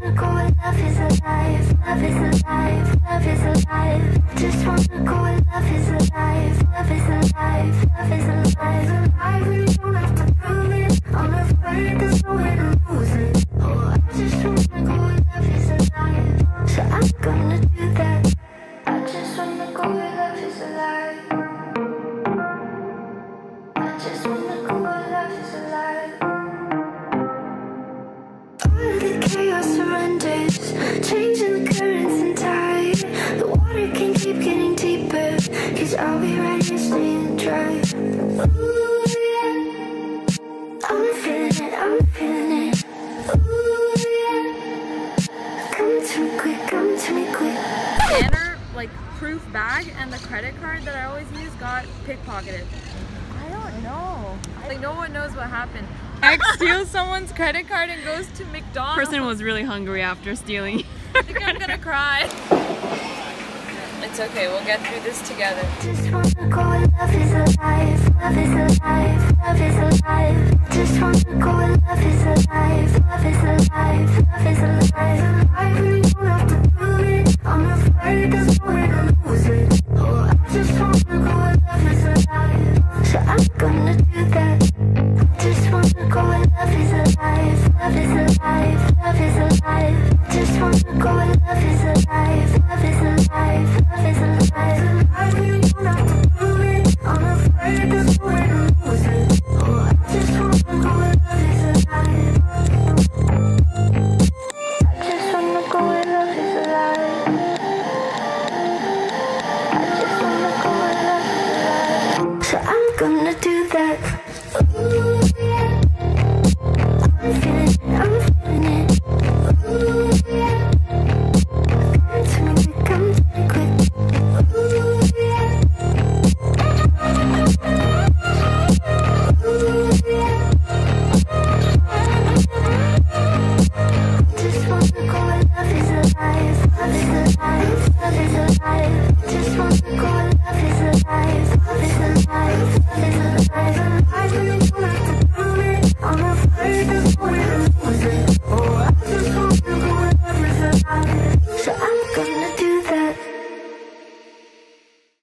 wanna go where love is alive. Love is alive. Love is alive. Just wanna go where love is alive. Love is alive. Love is alive. Alive when you don't have to prove it. I'm afraid there's no way to lose it. Oh, I just wanna go where love is alive. So I'm gonna do that. I just wanna go where love is alive. I just wanna go where love is alive. All of the chaos surrenders, changing the currents and tide. The water can keep getting deeper, 'cause I'll be right here staying dry. Ooh, yeah. I'm feeling it, I'm feeling it. Ooh, yeah. Come to me quick, come to me quick. Scanner, like, proof bag and the credit card that I always use got pickpocketed. I don't know. Like, no one knows what happened. X steals someone's credit card and goes to McDonald's. Person was really hungry after stealing. I think I'm gonna cry. It's okay, we'll get through this together. Just wanna go where love is alive. Love is alive. Love is alive. Just wanna go where love is alive. Love is alive. Love is